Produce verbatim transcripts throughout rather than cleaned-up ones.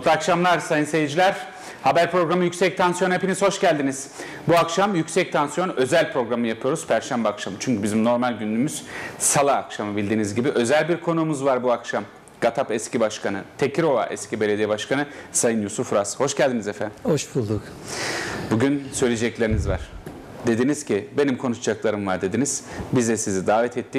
Mutlu akşamlar sayın seyirciler. Haber programı Yüksek Tansiyon, hepiniz hoş geldiniz. Bu akşam Yüksek Tansiyon özel programı yapıyoruz Perşembe akşamı. Çünkü bizim normal günümüz Salı akşamı bildiğiniz gibi. Özel bir konuğumuz var bu akşam. GATAP eski başkanı, Tekirova eski belediye başkanı Sayın Yusuf Ras. Hoş geldiniz efendim. Hoş bulduk. Bugün söyleyecekleriniz var. Dediniz ki benim konuşacaklarım var dediniz. Biz de sizi davet ettik.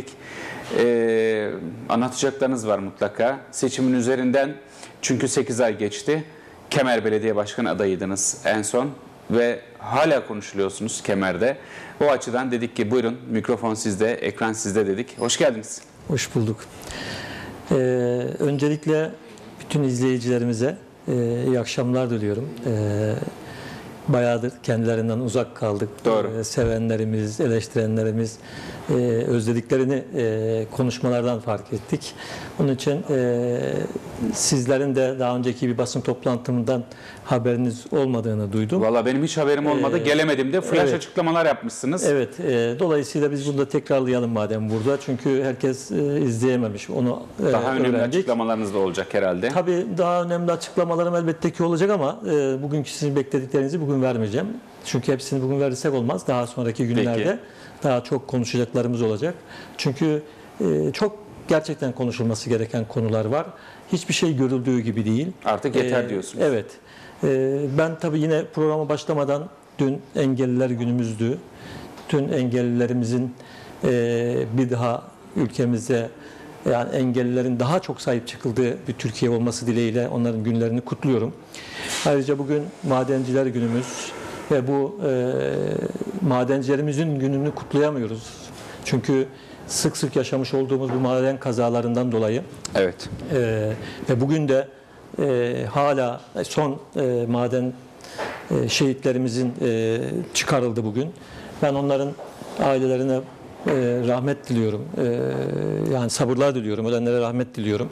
Ee, anlatacaklarınız var mutlaka. Seçimin üzerinden, çünkü sekiz ay geçti. Kemer Belediye Başkanı adayıydınız en son ve hala konuşuluyorsunuz Kemer'de. O açıdan dedik ki buyurun, mikrofon sizde, ekran sizde dedik. Hoş geldiniz. Hoş bulduk. Ee, öncelikle bütün izleyicilerimize e, iyi akşamlar diliyorum. Ee, Bayağıdır kendilerinden uzak kaldık. Doğru. Ee, sevenlerimiz, eleştirenlerimiz e, özlediklerini e, konuşmalardan fark ettik. Onun için e, sizlerin de daha önceki bir basın toplantımdan haberiniz olmadığını duydum. Valla benim hiç haberim olmadı. Ee, Gelemedim de flash evet. açıklamalar yapmışsınız. Evet. E, dolayısıyla biz bunu da tekrarlayalım madem burada. Çünkü herkes e, izleyememiş. Onu e, Daha önemli öğrendik. açıklamalarınız da olacak herhalde. Tabii daha önemli açıklamalarım elbette ki olacak ama e, bugünkü sizin beklediklerinizi bugün vermeyeceğim. Çünkü hepsini bugün verirsek olmaz. Daha sonraki günlerde Peki. daha çok konuşacaklarımız olacak. Çünkü e, çok gerçekten konuşulması gereken konular var. Hiçbir şey görüldüğü gibi değil. Artık yeter E, diyorsunuz. Evet. E, ben tabii yine programa başlamadan dün Engelliler Günümüzdü. Tüm engellilerimizin e, bir daha ülkemizde, yani engellilerin daha çok sahip çıkıldığı bir Türkiye olması dileğiyle onların günlerini kutluyorum. Ayrıca bugün Madenciler Günümüz ve bu e, madencilerimizin gününü kutlayamıyoruz. Çünkü sık sık yaşamış olduğumuz bu maden kazalarından dolayı. Evet. E, ve bugün de e, hala son e, maden e, şehitlerimizin e, çıkarıldı bugün. Ben onların ailelerine E, rahmet diliyorum. E, yani sabırlar diliyorum. Ölenlere rahmet diliyorum.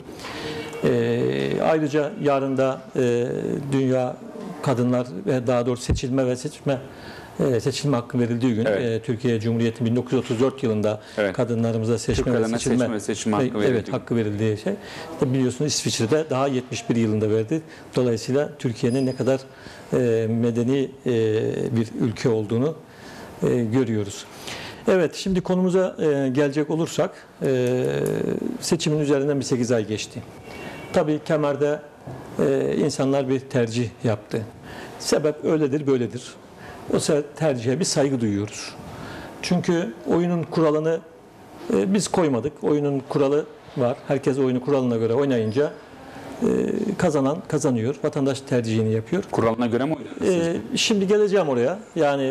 E, ayrıca yarın da e, Dünya Kadınlar ve daha doğrusu seçilme ve seçme e, seçilme hakkı verildiği gün. Evet. E, Türkiye Cumhuriyeti bin dokuz yüz otuz dört yılında evet. kadınlarımıza seçme ve seçilme, seçme ve seçilme hakkı verildiği evet, hakkı verildiği şey. İşte biliyorsunuz İsviçre'de daha yetmiş bir yılında verdi. Dolayısıyla Türkiye'nin ne kadar e, medeni e, bir ülke olduğunu e, görüyoruz. Evet, şimdi konumuza e, gelecek olursak, e, seçimin üzerinden bir sekiz ay geçti. Tabii Kemer'de e, insanlar bir tercih yaptı. Sebep öyledir, böyledir. O tercihe bir saygı duyuyoruz. Çünkü oyunun kuralını e, biz koymadık. Oyunun kuralı var. Herkes oyunu kuralına göre oynayınca e, kazanan kazanıyor. Vatandaş tercihini yapıyor. Kuralına göre mi oynuyorsunuz? E, şimdi geleceğim oraya. Yani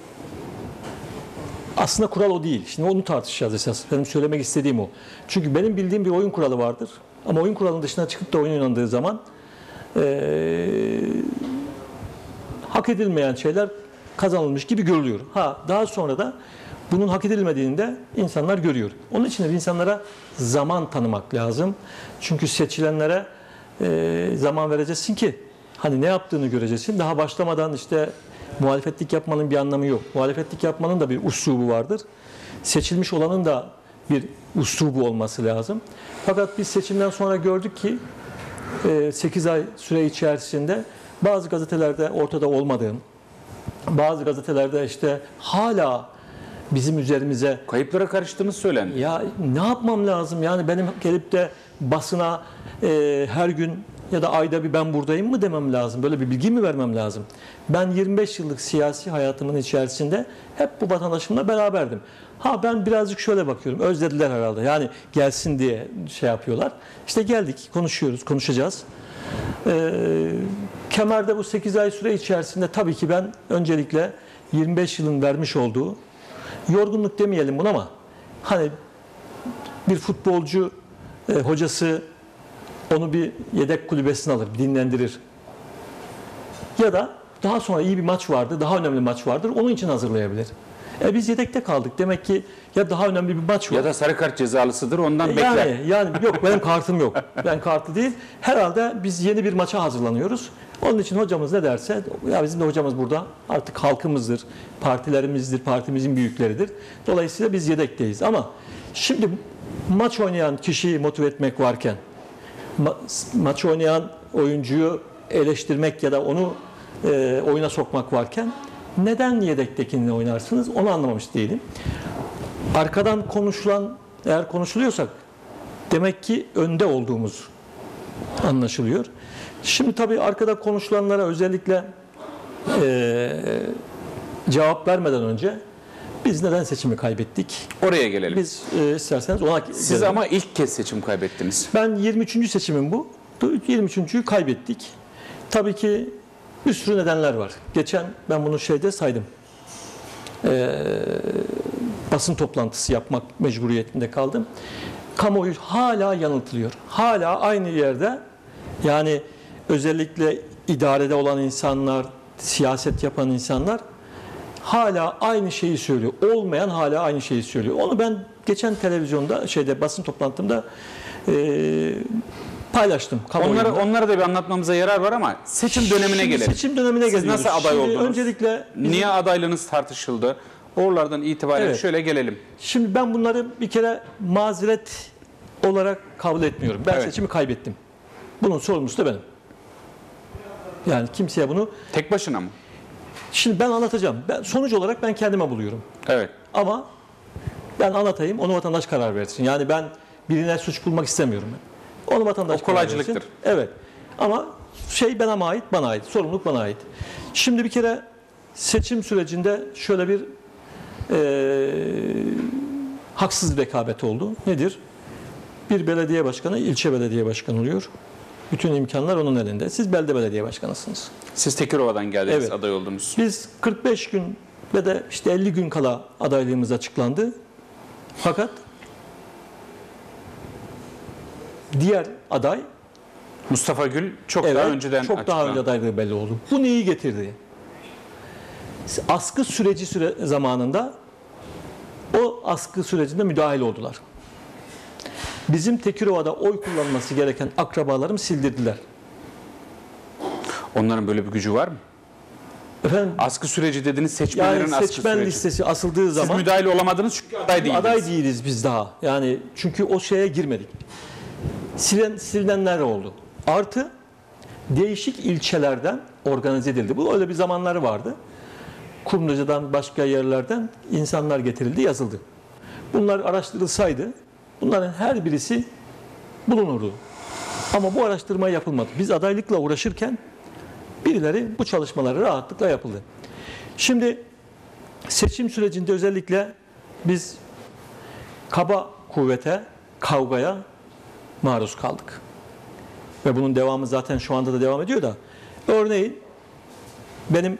aslında kural o değil. Şimdi onu tartışacağız esas. Benim söylemek istediğim o. Çünkü benim bildiğim bir oyun kuralı vardır. Ama oyun kuralının dışına çıkıp da oyun oynandığı zaman ee, hak edilmeyen şeyler kazanılmış gibi görülüyor. Ha, daha sonra da bunun hak edilmediğini de insanlar görüyor. Onun için de insanlara zaman tanımak lazım. Çünkü seçilenlere ee, zaman vereceksin ki hani ne yaptığını göreceksin. Daha başlamadan işte muhalefetlik yapmanın bir anlamı yok. Muhalefetlik yapmanın da bir uslubu vardır. Seçilmiş olanın da bir uslubu olması lazım. Fakat biz seçimden sonra gördük ki sekiz ay süre içerisinde bazı gazetelerde ortada olmadığım, bazı gazetelerde işte hala bizim üzerimize kayıplara karıştığımız söylendi. Ya ne yapmam lazım? Yani benim gelip de basına e, her gün ya da ayda bir ben buradayım mı demem lazım? Böyle bir bilgi mi vermem lazım? Ben yirmi beş yıllık siyasi hayatımın içerisinde hep bu vatandaşımla beraberdim. Ha, ben birazcık şöyle bakıyorum. Özlediler herhalde. Yani gelsin diye şey yapıyorlar. İşte geldik, konuşuyoruz, konuşacağız. Ee, Kemer'de bu sekiz ay süre içerisinde tabii ki ben öncelikle yirmi beş yılın vermiş olduğu yorgunluk demeyelim buna ama hani bir futbolcu e, hocası onu bir yedek kulübesine alır, dinlendirir. Ya da daha sonra iyi bir maç vardır, daha önemli maç vardır, onun için hazırlayabilir. E biz yedekte kaldık. Demek ki ya daha önemli bir maç var. Ya da sarı kart cezalısıdır, ondan e bekler. Yani, yani yok, benim kartım yok. Ben kartı değil. Herhalde biz yeni bir maça hazırlanıyoruz. Onun için hocamız ne derse, ya bizim de hocamız burada artık halkımızdır, partilerimizdir, partimizin büyükleridir. Dolayısıyla biz yedekteyiz. Ama şimdi maç oynayan kişiyi motive etmek varken, ma maç oynayan oyuncuyu eleştirmek ya da onu e, oyuna sokmak varken neden yedektekini oynarsınız onu anlamamış değilim. Arkadan konuşulan, eğer konuşuluyorsak demek ki önde olduğumuz anlaşılıyor. Şimdi tabii arkada konuşulanlara özellikle e, cevap vermeden önce biz neden seçimi kaybettik? Oraya gelelim. Biz e, isterseniz ona Siz gelelim. ama ilk kez seçim kaybettiniz. Ben yirmi üçüncü seçimim bu. yirmi üçüncüyü kaybettik. Tabii ki bir sürü nedenler var. Geçen ben bunu şeyde saydım. Ee, basın toplantısı yapmak mecburiyetinde kaldım. Kamuoyu hala yanıltılıyor. Hala aynı yerde, yani özellikle idarede olan insanlar, siyaset yapan insanlar hala aynı şeyi söylüyor. Olmayan hala aynı şeyi söylüyor. Onu ben geçen televizyonda, şeyde basın toplantımda e, paylaştım. Onları, onları da bir anlatmamıza yarar var ama seçim dönemine Şimdi gelelim. Seçim dönemine Siz geliyoruz. nasıl aday Şimdi oldunuz? Öncelikle bizim, Niye adaylığınız tartışıldı? Oralardan itibaren Evet. şöyle gelelim. Şimdi ben bunları bir kere mazeret olarak kabul etmiyorum. Ben Evet. seçimi kaybettim. Bunun sorumlusu da benim. Yani kimseye bunu... Tek başına mı? Şimdi ben anlatacağım. Ben, sonuç olarak ben kendime buluyorum. Evet. Ama ben anlatayım, onu vatandaş karar versin. Yani ben birine suç bulmak istemiyorum. Ben. Onu vatandaş O karar kolaycılıktır. versin. Evet. Ama şey bana ait, bana ait. Sorumluluk bana ait. Şimdi bir kere seçim sürecinde şöyle bir e, haksız rekabet oldu. Nedir? Bir belediye başkanı ilçe belediye başkanı oluyor. Bütün imkanlar onun elinde. Siz belde belediye başkanısınız. Siz Tekirova'dan geldiniz, Evet. aday oldunuz. Biz kırk beş gün ve de işte elli gün kala adaylığımız açıklandı. Fakat diğer aday Mustafa Gül çok evet, daha önceden çok daha açıklandı. önce adaylığı belli oldu. Bu neyi getirdi? Askı süreci süre zamanında o askı sürecinde müdahil oldular. Bizim Tekirova'da oy kullanması gereken akrabalarım sildirdiler. Onların böyle bir gücü var mı? Efendim, Askı süreci dediniz, seçmenlerin yani askı seçmen süreci. listesi asıldığı Siz zaman müdahil olamadınız çünkü aday değildiniz. aday değiliz biz daha. Yani çünkü o şeye girmedik. Silen, silinenler oldu. Artı değişik ilçelerden organize edildi. Bu öyle bir zamanları vardı. Kumluca'dan başka yerlerden insanlar getirildi, yazıldı. Bunlar araştırılsaydı bunların her birisi bulunurdu. Ama bu araştırma yapılmadı. Biz adaylıkla uğraşırken birileri bu çalışmaları rahatlıkla yapıldı. Şimdi seçim sürecinde özellikle biz kaba kuvvete, kavgaya maruz kaldık. Ve bunun devamı zaten şu anda da devam ediyor da. Örneğin benim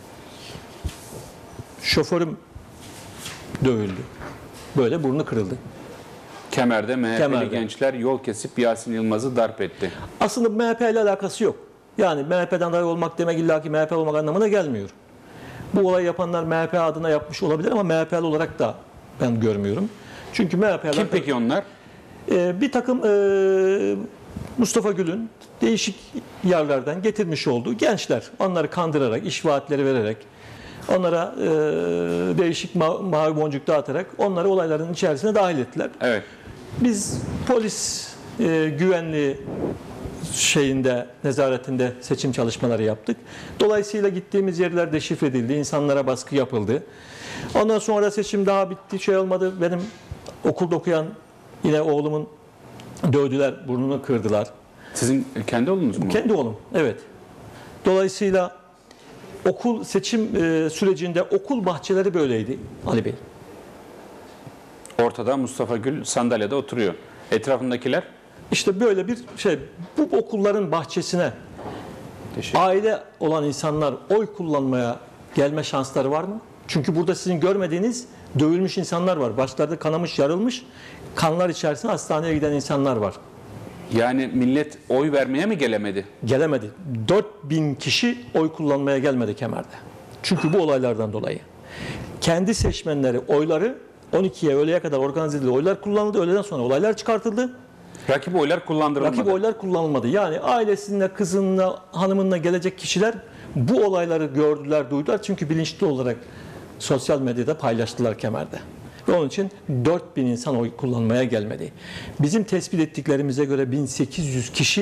şoförüm dövüldü. Böyle burnu kırıldı. Kemer'de M H P'li Kemer'de. gençler yol kesip Yasin Yılmaz'ı darp etti. Aslında M H P ile alakası yok. Yani M H P'den aday olmak demek illaki M H P olmak anlamına gelmiyor. Bu olayı yapanlar M H P adına yapmış olabilir ama M H P'li olarak da ben görmüyorum. Çünkü M H P'ler... Kim peki onlar? Ee, bir takım e, Mustafa Gül'ün değişik yerlerden getirmiş olduğu gençler. Onları kandırarak, iş vaatleri vererek, onlara e, değişik ma- mavi boncuk dağıtarak onları olayların içerisine dahil ettiler. Evet. Biz polis e, güvenliği şeyinde, nezaretinde seçim çalışmaları yaptık. Dolayısıyla gittiğimiz yerler deşifre edildi, insanlara baskı yapıldı. Ondan sonra seçim daha bitti, şey olmadı. Benim okulda okuyan yine oğlumun dövdüler, burnunu kırdılar. Sizin kendi oğlunuz mu? Kendi oğlum, evet. Dolayısıyla okul seçim e, sürecinde okul bahçeleri böyleydi Ali Bey. Ortada Mustafa Gül sandalyede oturuyor. Etrafındakiler? İşte böyle bir şey, bu okulların bahçesine Teşekkür. aile olan insanlar oy kullanmaya gelme şansları var mı? Çünkü burada sizin görmediğiniz dövülmüş insanlar var. Başlarda kanamış, yarılmış, kanlar içerisinde hastaneye giden insanlar var. Yani millet oy vermeye mi gelemedi? Gelemedi. dört bin kişi oy kullanmaya gelmedi Kemer'de. Çünkü bu olaylardan dolayı. Kendi seçmenleri oyları on ikiye öğleye kadar organize edildi. Oylar kullanıldı. Öğleden sonra olaylar çıkartıldı. Rakip oylar kullandırılmadı. Rakip oylar kullanılmadı. Yani ailesinde, kızınla, hanımınla gelecek kişiler bu olayları gördüler, duydular. Çünkü bilinçli olarak sosyal medyada paylaştılar Kemer'de. Ve onun için dört bin insan oy kullanmaya gelmedi. Bizim tespit ettiklerimize göre bin sekiz yüz kişi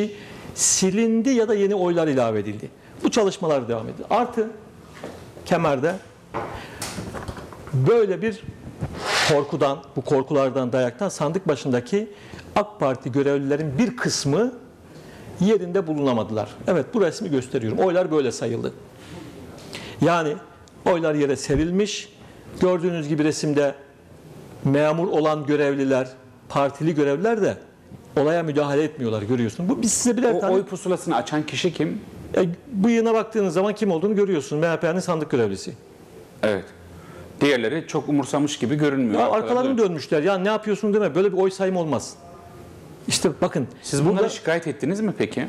silindi ya da yeni oylar ilave edildi. Bu çalışmalar devam ediyor. Artı Kemer'de böyle bir korkudan, bu korkulardan, dayaktan sandık başındaki AK Parti görevlilerin bir kısmı yerinde bulunamadılar. Evet, bu resmi gösteriyorum. Oylar böyle sayıldı. Yani oylar yere serilmiş. Gördüğünüz gibi resimde memur olan görevliler, partili görevliler de olaya müdahale etmiyorlar, görüyorsun. Bu biz size birer O tane... oy pusulasını açan kişi kim? E, bıyığına baktığınız zaman kim olduğunu görüyorsun. M H P'nin sandık görevlisi. Evet. Diğerleri çok umursamış gibi görünmüyor. Ya Arkalarda- arkalarını dönmüşler. Ya ne yapıyorsun deme. Böyle bir oy sayımı olmaz. İşte bakın. Siz bunları burada- şikayet ettiniz mi peki?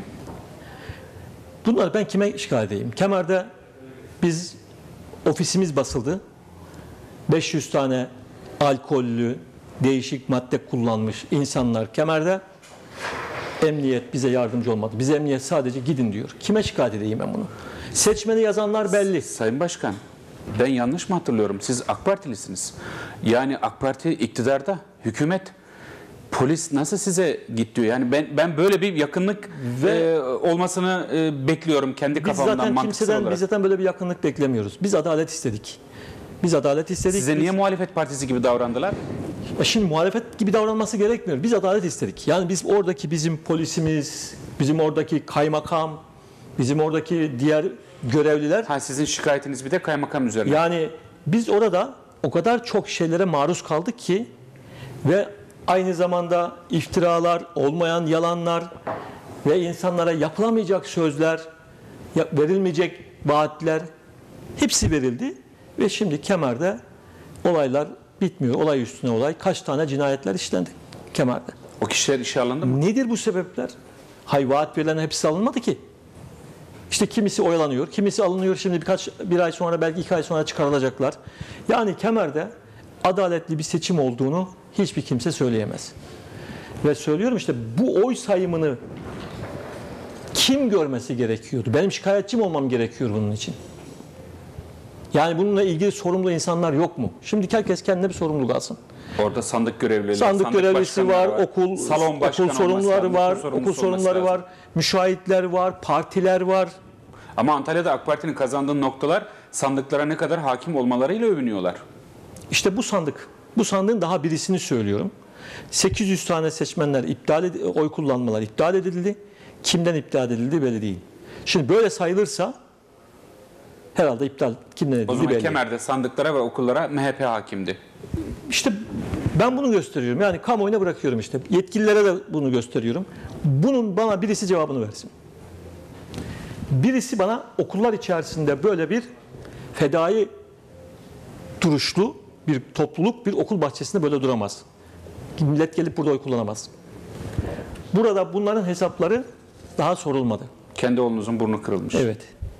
Bunları ben kime şikayet edeyim? Kemer'de biz ofisimiz basıldı. beş yüz tane alkollü, değişik madde kullanmış insanlar Kemer'de. Emniyet bize yardımcı olmadı. Bize emniyet sadece gidin diyor. Kime şikayet edeyim ben bunu? Seçmeni yazanlar belli. Sayın Başkan, ben yanlış mı hatırlıyorum? Siz AK Partilisiniz. Yani AK Parti iktidarda, hükümet, polis nasıl size git diyor? Yani ben ben böyle bir yakınlık Ve- e, olmasını e, bekliyorum kendi Biz kafamdan zaten mantıksal kimseden, olarak. biz zaten böyle bir yakınlık beklemiyoruz. Biz adalet istedik. Biz adalet istedik. Size Biz- niye muhalefet partisi gibi davrandılar? Ya Şimdi muhalefet gibi davranması gerekmiyor. Biz adalet istedik. Yani biz oradaki bizim polisimiz, bizim oradaki kaymakam, bizim oradaki diğer görevliler, Ha, sizin şikayetiniz bir de kaymakam üzerine. yani biz orada o kadar çok şeylere maruz kaldık ki ve aynı zamanda iftiralar, olmayan yalanlar ve insanlara yapılamayacak sözler, ya- verilmeyecek vaatler hepsi verildi ve şimdi Kemer'de olaylar bitmiyor. Olay üstüne olay. Kaç tane cinayetler işlendi Kemer'de. O kişiler işe alındı mı? Nedir bu sebepler? Hay vaat verilen hepsi alınmadı ki. İşte kimisi oyalanıyor, kimisi alınıyor. Şimdi birkaç bir ay sonra, belki iki ay sonra çıkarılacaklar. Yani Kemer'de adaletli bir seçim olduğunu hiçbir kimse söyleyemez. Ve söylüyorum işte, bu oy sayımını kim görmesi gerekiyordu? Benim şikayetçi mi olmam gerekiyor bunun için? Yani bununla ilgili sorumlu insanlar yok mu? Şimdi herkes kendine bir sorumluluk alsın. Orada sandık görevlileri, Sandık görevlisi var, başkanları okul salon başkanı okul sorumluları olması lazım, var, okul sorumlusu okul sorumluları olması var, lazım. müşahitler var, partiler var. Ama Antalya'da AK Parti'nin kazandığı noktalar sandıklara ne kadar hakim olmalarıyla övünüyorlar. İşte bu sandık. Bu sandığın daha birisini söylüyorum. sekiz yüz tane seçmenler iptal ed- oy kullanmalar iptal edildi. Kimden iptal edildi belli değil. Şimdi böyle sayılırsa herhalde iptal kimden O edildi zaman belli. Kemer'de sandıklara ve okullara M H P hakimdi. İşte ben bunu gösteriyorum. Yani kamuoyuna bırakıyorum işte. Yetkililere de bunu gösteriyorum. Bunun bana birisi cevabını versin. Birisi bana okullar içerisinde böyle bir fedai duruşlu bir topluluk bir okul bahçesinde böyle duramaz. Millet gelip burada oy kullanamaz. Burada bunların hesapları daha sorulmadı. Kendi oğlunuzun burnu kırılmış. Evet.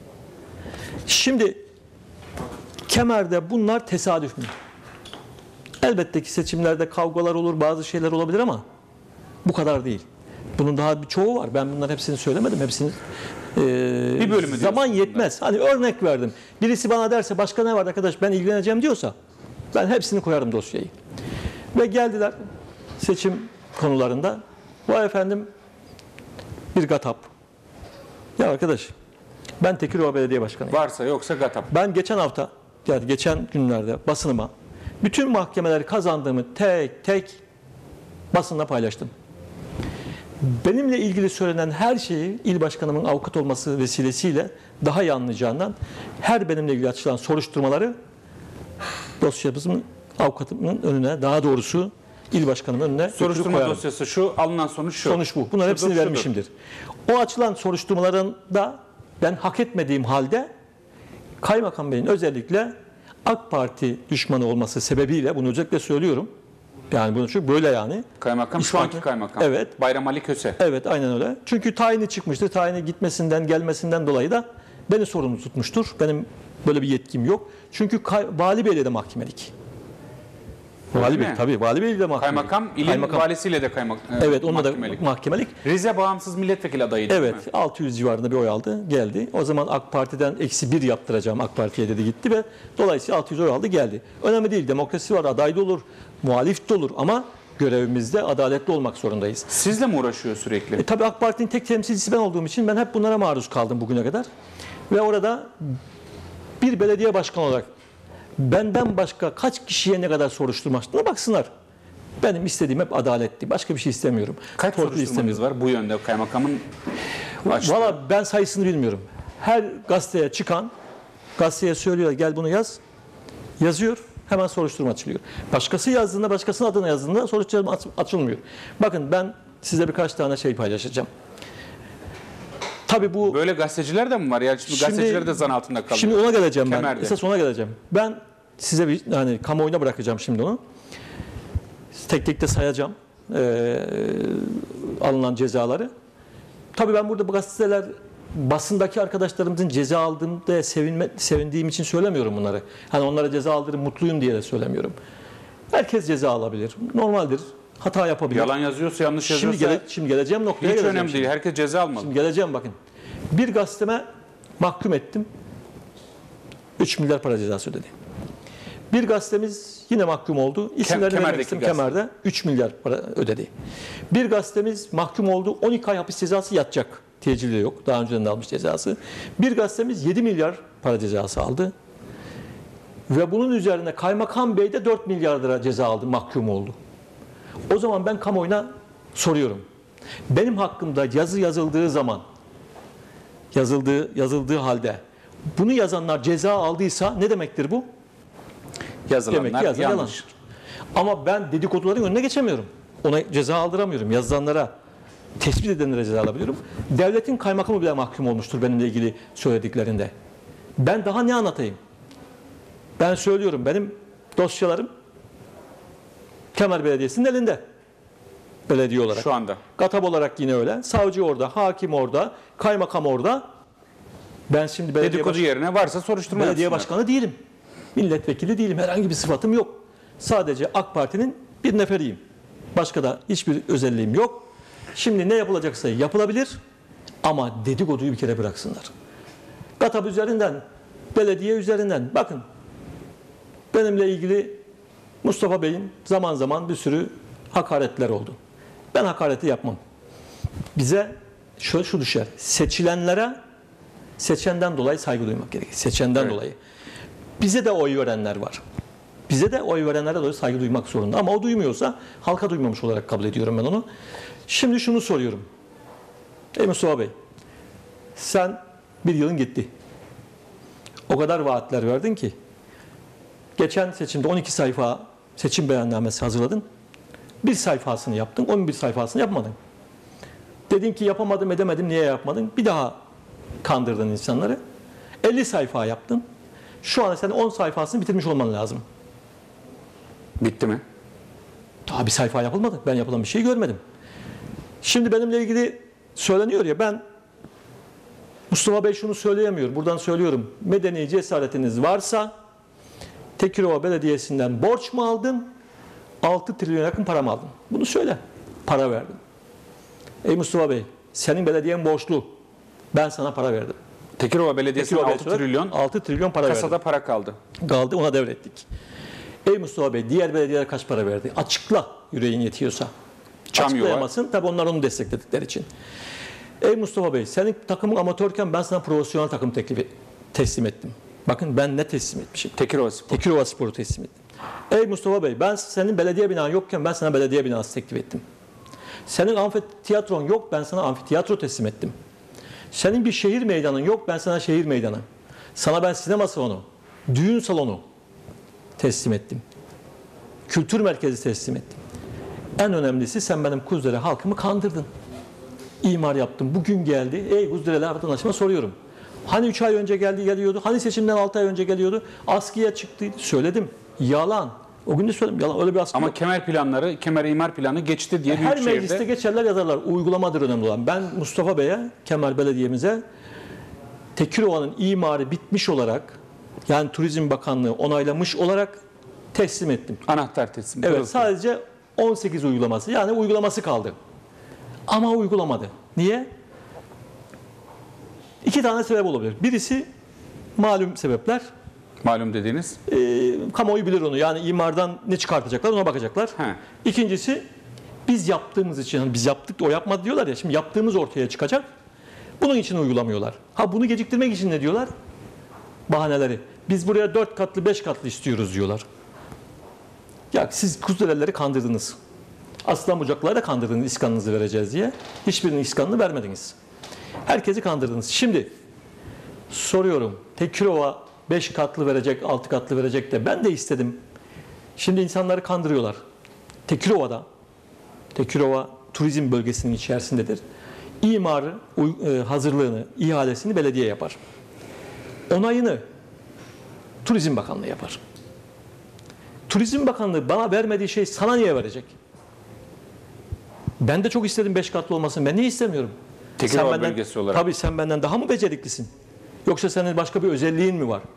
Şimdi Kemer'de bunlar tesadüf mü? Elbette ki seçimlerde kavgalar olur, bazı şeyler olabilir ama bu kadar değil. Bunun daha bir çoğu var. Ben bunların hepsini söylemedim. Hepsini e, Bir bölümü zaman diyorsun yetmez. Hani örnek verdim. Birisi bana derse başka ne var arkadaş ben ilgileneceğim diyorsa ben hepsini koyarım dosyayı. Ve geldiler seçim konularında. Vay efendim bir GATAP. Ya arkadaş ben Tekirdağ Belediye Başkanıyım. Varsa yoksa GATAP. Ben geçen hafta, yani geçen günlerde basınıma bütün mahkemeleri kazandığımı tek tek basınla paylaştım. Benimle ilgili söylenen her şeyi il başkanımın avukat olması vesilesiyle daha iyi anlayacağından her benimle ilgili açılan soruşturmaları dosyamızın avukatımın önüne, daha doğrusu il başkanımın önüne Soruşturma koyarım. dosyası şu, alınan sonuç şu. Sonuç bu. Bunların Şudur, hepsini şudur. vermişimdir. O açılan soruşturmaların da ben hak etmediğim halde Kaymakam Bey'in özellikle AK Parti düşmanı olması sebebiyle bunu özellikle söylüyorum. Yani bunu çünkü böyle yani. Kaymakam şu İspat- anki kaymakam. Evet. Bayram Ali Köse. Evet aynen öyle. Çünkü tayini çıkmıştır. Tayini gitmesinden gelmesinden dolayı da beni sorumlu tutmuştur. Benim böyle bir yetkim yok. Çünkü kay- Vali Bey'le de mahkemelik. Vali Bey mi? tabii Vali Bey'le de mahkemelik. Kaymakam, ilin Kaymakam. valisiyle de kaymak Evet onunla da mahkemelik. mahkemelik. Rize bağımsız milletvekili adayıydı Evet değil mi? altı yüz civarında bir oy aldı geldi. O zaman AK Parti'den eksi bir yaptıracağım AK Parti'ye dedi gitti ve dolayısıyla altı yüz oy aldı geldi. Önemli değil, demokrasi var, aday da olur, muhalif de olur ama görevimizde adaletli olmak zorundayız. Sizle mi uğraşıyor sürekli? E, tabii AK Parti'nin tek temsilcisi ben olduğum için ben hep bunlara maruz kaldım bugüne kadar. Ve orada bir belediye başkanı olarak benden başka kaç kişiye ne kadar soruşturma açtığına baksınlar. Benim istediğim hep adaletti. Başka bir şey istemiyorum. Kaç Torpil soruşturmanız var bu yönde kaymakamın açtığı? Valla ben sayısını bilmiyorum. Her gazeteye çıkan, gazeteye söylüyor gel bunu yaz. Yazıyor. Hemen soruşturma açılıyor. Başkası yazdığında, başkasının adına yazdığında soruşturma açılmıyor. Bakın ben size birkaç tane şey paylaşacağım. Tabii bu... Böyle gazeteciler de mi var? Yani şimdi, Şimdi- gazeteciler de zan altında kalıyor. Şimdi ona geleceğim ben. Kemer'de. Esas ona geleceğim. Ben size bir yani kamuoyuna bırakacağım şimdi onu. Tek tek de sayacağım eee, alınan cezaları. Tabii ben burada bu gazeteler basındaki arkadaşlarımızın ceza aldığımda sevinme, sevindiğim için söylemiyorum bunları. Hani onlara ceza aldırım mutluyum diye de söylemiyorum. Herkes ceza alabilir. Normaldir. Hata yapabilir. Yalan yazıyorsa, yanlış Şimdi, yazıyorsa gele, şimdi geleceğim noktaya hiç geleceğim önemli şimdi. değil. Herkes ceza almalı. Şimdi geleceğim bakın. Bir gazeteme mahkum ettim. üç milyar para cezası ödedi. Bir gazetemiz yine mahkum oldu. İsimlerini vermek Kemer'deki istem gazete. Kemer'de üç milyar para ödedi. Bir gazetemiz mahkum oldu. on iki ay hapis cezası yatacak. Tecili yok. Daha önceden de almış cezası. Bir gazetemiz yedi milyar para cezası aldı. Ve bunun üzerine Kaymakam Bey de dört milyar lira ceza aldı. Mahkum oldu. O zaman ben kamuoyuna soruyorum. Benim hakkımda yazı yazıldığı zaman yazıldığı yazıldığı halde bunu yazanlar ceza aldıysa ne demektir bu? Yazılanlar Demek ki yazan yalan. yanlış. Ama ben dedikoduların önüne geçemiyorum. Ona ceza aldıramıyorum. Yazılanlara, tespit edenlere ceza alabiliyorum. Devletin kaymakamı bile mahkum olmuştur benimle ilgili söylediklerinde. Ben daha ne anlatayım? Ben söylüyorum, benim dosyalarım Kemer Belediyesi'nin elinde. Belediye olarak. Şu anda. GATAP olarak yine öyle. Savcı orada, hakim orada, kaymakam orada. Ben şimdi belediye, Dedikodu baş- yerine varsa soruşturma belediye yapsınlar. başkanı değilim. Milletvekili değilim. Herhangi bir sıfatım yok. Sadece AK Parti'nin bir neferiyim. Başka da hiçbir özelliğim yok. Şimdi ne yapılacaksa yapılabilir ama dedikoduyu bir kere bıraksınlar. GATAP üzerinden, belediye üzerinden bakın benimle ilgili Mustafa Bey'in zaman zaman bir sürü hakaretler oldu. Ben hakareti yapmam. Bize şöyle şu düşer. Seçilenlere seçenden dolayı saygı duymak gerekir. Seçenden Evet. dolayı. Bize de oy verenler var. Bize de oy verenlere dolayı saygı duymak zorunda. Ama o duymuyorsa halka duymamış olarak kabul ediyorum ben onu. Şimdi şunu soruyorum. Ey Mustafa Bey, sen bir yılın gitti. O kadar vaatler verdin ki geçen seçimde on iki sayfa seçim beyannamesi hazırladın. Bir sayfasını yaptın, on bir sayfasını yapmadın. Dedin ki yapamadım, edemedim, niye yapmadın? Bir daha kandırdın insanları. elli sayfa yaptın. Şu an sen on sayfasını bitirmiş olman lazım. Bitti mi? Daha bir sayfa yapılmadı. Ben yapılan bir şey görmedim. Şimdi benimle ilgili söyleniyor ya, ben Mustafa Bey şunu söyleyemiyor. Buradan söylüyorum. Medeni cesaretiniz varsa Tekirova Belediyesi'nden borç mu aldın? altı trilyon yakın para mı aldın? Bunu söyle. Para verdim. Ey Mustafa Bey, senin belediyen borçlu. Ben sana para verdim. Tekirova Belediyesi'nin Tekirova altı Belediyesi trilyon altı trilyon para kasada verdim. para kaldı. Kaldı, ona devrettik. Ey Mustafa Bey, diğer belediyeler kaç para verdi? Açıkla, yüreğin yetiyorsa. Çamyova. Açıklayamazsın. Tabii onlar onu destekledikleri için. Ey Mustafa Bey, senin takımın amatörken ben sana profesyonel takım teklifi teslim ettim. Bakın ben ne teslim etmişim? Tekirova Spor. Tekirova Spor'u teslim ettim. Ey Mustafa Bey, ben senin belediye binan yokken ben sana belediye binası teklif ettim. Senin amfiteyatron yok, ben sana amfiteyatro teslim ettim. Senin bir şehir meydanın yok, ben sana şehir meydanı. Sana ben sinema salonu, düğün salonu teslim ettim. Kültür merkezi teslim ettim. En önemlisi sen benim Kuzdere halkımı kandırdın. İmar yaptım. Bugün geldi. Ey Kuzdereli vatandaşıma soruyorum. Hani üç ay önce geldi geliyordu? Hani seçimden altı ay önce geliyordu? Askıya çıktı. Söyledim. Yalan. O gün de söyledim. Yalan. Öyle bir askı Ama yok. kemer planları, kemer imar planı geçti diye Her Büyükşehir'de mecliste geçerler yazarlar. Uygulamadır önemli olan. Ben Mustafa Bey'e, Kemer Belediye'mize Tekirova'nın imarı bitmiş olarak, yani Turizm Bakanlığı onaylamış olarak teslim ettim. anahtar teslim. Evet, Pırıl pırıl. sadece on sekiz uygulaması, yani uygulaması kaldı. Ama uygulamadı. Niye? İki tane sebep olabilir. Birisi malum sebepler. Malum dediğiniz. E, kamuoyu bilir onu. Yani imardan ne çıkartacaklar ona bakacaklar. He. İkincisi biz yaptığımız için, yani biz yaptık da o yapmadı diyorlar ya, şimdi yaptığımız ortaya çıkacak. Bunun için uygulamıyorlar. Ha bunu geciktirmek için ne diyorlar? Bahaneleri. Biz buraya dört katlı, beş katlı istiyoruz diyorlar. Ya siz Kuzderelileri kandırdınız. Aslan bucakları da kandırdınız iskanınızı vereceğiz diye. Hiçbirinin iskanını vermediniz. Herkesi kandırdınız. Şimdi soruyorum. Tekirova beş katlı verecek, altı katlı verecek de ben de istedim. Şimdi insanları kandırıyorlar. Tekirova'da, Tekirova turizm bölgesinin içerisindedir. İmarı, hazırlığını, ihalesini belediye yapar. Onayını Turizm Bakanlığı yapar. Turizm Bakanlığı bana vermediği şey sana niye verecek? Ben de çok istedim beş katlı olmasını. Ben niye istemiyorum? Tekirova Sen benden, bölgesi olarak. tabii sen benden daha mı beceriklisin? Yoksa senin başka bir özelliğin mi var?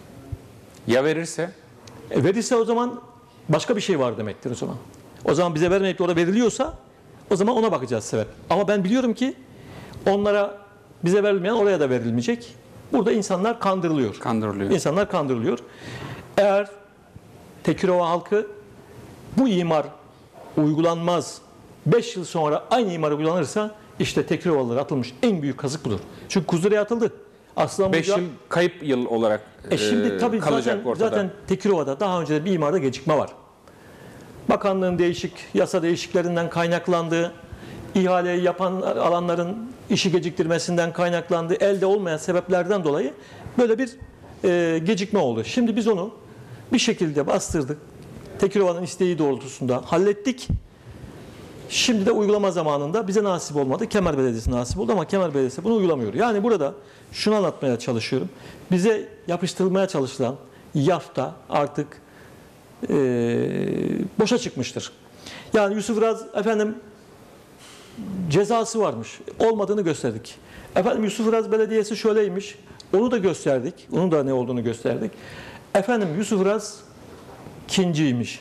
Ya verirse? E verirse o zaman başka bir şey var demektir o zaman. O zaman bize vermeyip de orada veriliyorsa o zaman ona bakacağız sebep. Ama ben biliyorum ki onlara bize verilmeyen oraya da verilmeyecek. Burada insanlar kandırılıyor. Kandırılıyor. İnsanlar kandırılıyor. Eğer Tekirova halkı bu imar uygulanmaz, beş yıl sonra aynı imar uygulanırsa işte Tekirovalılara atılmış en büyük kazık budur. Çünkü Kuzdere'ye atıldı. Aslan beş yıl kayıp yıl olarak e şimdi e, tabii kalacak zaten, ortada. zaten Tekirova'da daha önce de bir imarda gecikme var. Bakanlığın değişik yasa değişiklerinden kaynaklandığı, ihaleyi yapan alanların işi geciktirmesinden kaynaklandığı, elde olmayan sebeplerden dolayı böyle bir e, gecikme oldu. Şimdi biz onu bir şekilde bastırdık. Tekirova'nın isteği doğrultusunda hallettik. Şimdi de uygulama zamanında bize nasip olmadı. Kemer Belediyesi nasip oldu ama Kemer Belediyesi bunu uygulamıyor. Yani burada şunu anlatmaya çalışıyorum. Bize yapıştırılmaya çalışılan yafta artık e, boşa çıkmıştır. Yani Yusuf Raz efendim cezası varmış. Olmadığını gösterdik. Efendim Yusuf Raz Belediyesi şöyleymiş. Onu da gösterdik. Onun da ne olduğunu gösterdik. Efendim Yusuf Raz kinciymiş.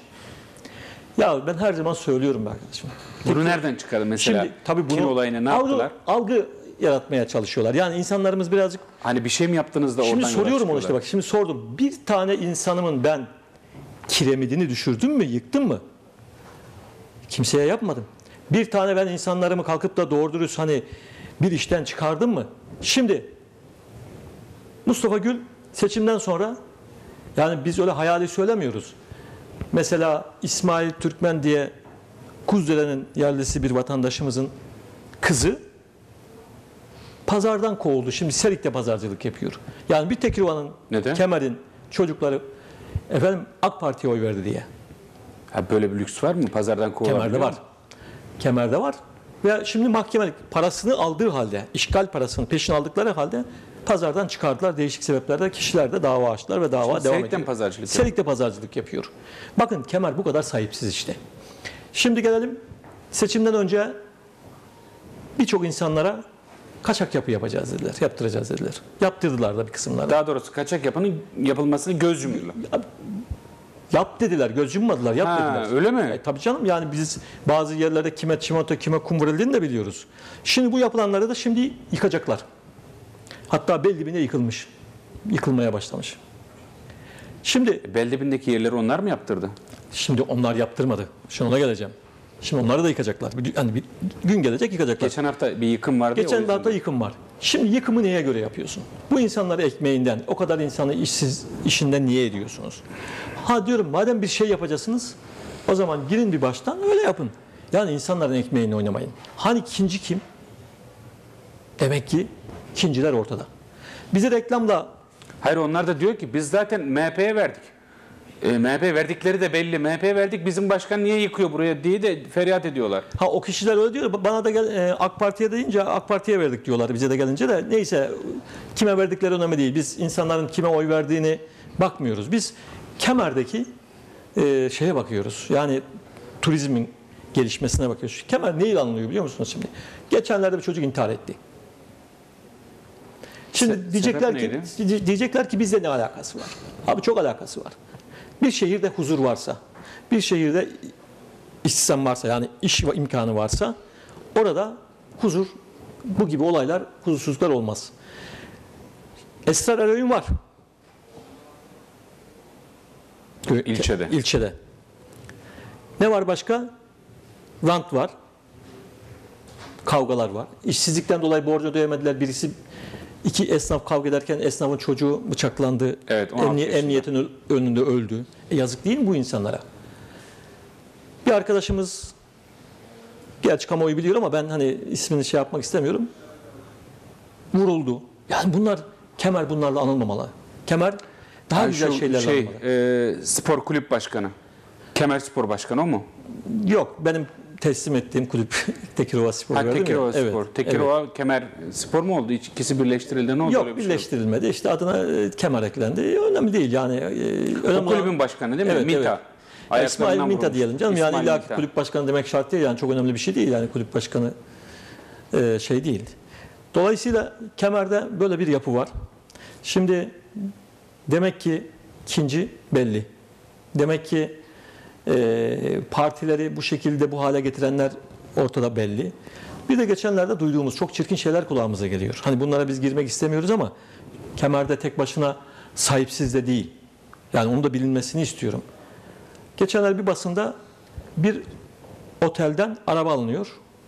Ya ben her zaman söylüyorum arkadaşım. Bunu Tek- nereden çıkardı mesela? Şimdi tabii bunu Kin olayını ne algı, yaptılar? algı yaratmaya çalışıyorlar. Yani insanlarımız birazcık Hani bir şey mi yaptınız da şimdi oradan yola soruyorum onu işte çıkıyorlar? bak. Şimdi sordum. Bir tane insanımın ben kiremidini düşürdüm mü, yıktım mı? Kimseye yapmadım. Bir tane ben insanlarımı kalkıp da doğru dürüst hani bir işten çıkardım mı? Şimdi Mustafa Gül seçimden sonra yani biz öyle hayali söylemiyoruz. Mesela İsmail Türkmen diye Kuzdere'nin yerlisi bir vatandaşımızın kızı pazardan kovuldu. Şimdi Serik'te pazarcılık yapıyor. Yani bir Tekirova'nın, Neden? Kemer'in çocukları efendim AK Parti'ye oy verdi diye. Ha, böyle bir lüks var mı? Pazardan kovulabiliyor Kemer'de var. mu? Kemer'de var. Ve şimdi mahkemelik parasını aldığı halde, işgal parasını peşin aldıkları halde pazardan çıkardılar. Değişik sebeplerle kişiler de dava açtılar ve dava Şimdi devam Serik'ten ediyor. pazarcılık yapıyor. Serik'te pazarcılık yapıyor. Bakın Kemer bu kadar sahipsiz işte. Şimdi gelelim seçimden önce birçok insanlara kaçak yapı yapacağız dediler, yaptıracağız dediler. Yaptırdılar da bir kısımları. Daha doğrusu kaçak yapının yapılmasını göz yumuyorlar. Yap dediler, göz yummadılar, yap Ha, dediler. öyle mi? E, tabii canım yani biz bazı yerlerde kime çimento, kime kum verildiğini de biliyoruz. Şimdi bu yapılanları da şimdi yıkacaklar. Hatta bel dibine yıkılmış. Yıkılmaya başlamış. Şimdi Beldibindeki yerleri onlar mı yaptırdı? şimdi onlar yaptırmadı. Şimdi ona geleceğim. Şimdi onları da yıkacaklar. Bir- Yani bir gün gelecek yıkacaklar. Geçen hafta bir yıkım vardı ya, o Geçen yüzden. hafta yıkım var. Şimdi yıkımı neye göre yapıyorsun? Bu insanları ekmeğinden, o kadar insanı işsiz işinden niye ediyorsunuz? Ha diyorum madem bir şey yapacaksınız, o zaman girin bir baştan öyle yapın. Yani insanların ekmeğini oynamayın. Hani ikinci kim? Demek ki ikinciler ortada. Bizi reklamla Hayır, onlar da diyor ki biz zaten M H P'ye verdik. E, M H P verdikleri de belli. M H P'ye verdik, bizim başkan niye yıkıyor buraya diye de feryat ediyorlar. ha o kişiler öyle diyor. Bana da gel, e, AK Parti'ye deyince AK Parti'ye verdik diyorlar bize de gelince de. Neyse kime verdikleri önemli değil. Biz insanların kime oy verdiğini bakmıyoruz. Biz Kemer'deki e, şeye bakıyoruz. Yani turizmin gelişmesine bakıyoruz. Kemer neyle anılıyor biliyor musunuz şimdi? Geçenlerde bir çocuk intihar etti. Şimdi Se- diyecekler ki sebep diyecekler ki bizde ne alakası var? Abi çok alakası var. Bir şehirde huzur varsa, bir şehirde istihdam varsa yani iş imkanı varsa orada huzur, bu gibi olaylar, huzursuzluklar olmaz. Esrar eroin var. Köy, İlçede. İlçede. Ne var başka? Rant var. Kavgalar var. İşsizlikten dolayı borcu ödeyemediler. Birisi iki esnaf kavga ederken esnafın çocuğu bıçaklandı. Evet, on altı Emni, yaşında. emniyetin önünde öldü. E yazık değil mi bu insanlara? Bir arkadaşımız, gerçi kamuoyu biliyor ama ben hani ismini şey yapmak istemiyorum. Vuruldu. Yani bunlar, Kemer bunlarla anılmamalı. Kemer daha Yani güzel şu şeylerle şey, anılmalı. e, spor kulüp başkanı. Kemer Spor Başkanı o mu? Yok, benim teslim ettiğim kulüp Tekirova Spor. Ha, gördüm ya. Tekirova Evet, Spor. Tekirova Kemer Spor mu oldu? İkisi birleştirildi. Ne oldu? Yok, Öyle bir şey yok. birleştirilmedi. İşte adına e, Kemer eklendi. Önemli değil yani. E, önemli O kulübün olan- başkanı değil mi? Evet, Minta. evet. Ya Ayaklarından İsmail Minta vurulmuş. diyelim canım. Yani İsmail illa Minta. kulüp başkanı demek şart değil. Yani çok önemli bir şey değil. Yani kulüp başkanı e, şey değil. Dolayısıyla Kemer'de böyle bir yapı var. Şimdi demek ki ikinci belli. Demek ki e, partileri bu şekilde bu hale getirenler ortada belli. Bir de geçenlerde duyduğumuz çok çirkin şeyler kulağımıza geliyor. Hani bunlara biz girmek istemiyoruz ama Kemer'de tek başına sahipsiz de değil. Yani onu da bilinmesini istiyorum. Geçenler bir basında bir otelden araba alınıyor.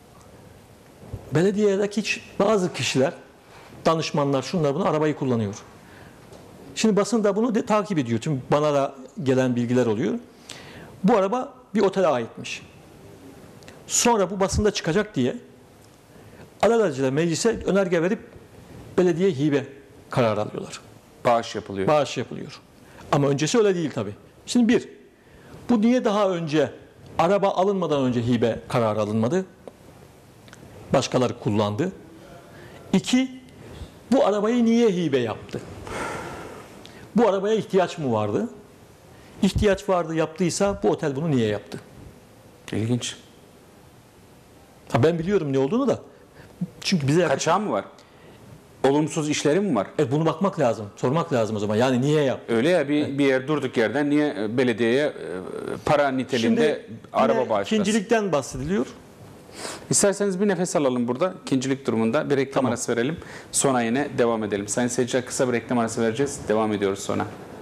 Belediyedeki hiç bazı kişiler, danışmanlar, şunlar bunu arabayı kullanıyor. Şimdi basın da bunu de, takip ediyor. Tüm bana da gelen bilgiler oluyor. Bu araba bir otele aitmiş. Sonra bu basında çıkacak diye alelacele meclise önerge verip belediye hibe kararı alıyorlar. Bağış yapılıyor. Bağış yapılıyor. Ama öncesi öyle değil tabii. Şimdi bir, bu niye daha önce araba alınmadan önce hibe kararı alınmadı? Başkaları kullandı. İki, bu arabayı niye hibe yaptı? Bu arabaya ihtiyaç mı vardı? İhtiyaç vardı, yaptıysa bu otel bunu niye yaptı? İlginç. Ha, ben biliyorum ne olduğunu da. Çünkü bize yaklaşık... Kaçağı mı var? Olumsuz işleri mi var? Evet, bunu bakmak lazım. Sormak lazım o zaman. Yani niye yaptı? Öyle ya bir, bir yer durduk yerden niye belediyeye e, para niteliğinde araba yine bağışlasın? ikincilikten bahsediliyor. İsterseniz bir nefes alalım burada. İkincilik durumunda bir reklam Tamam. arası verelim. Sonra yine devam edelim. Sayın seyirciler, kısa bir reklam arası vereceğiz. Devam ediyoruz sonra.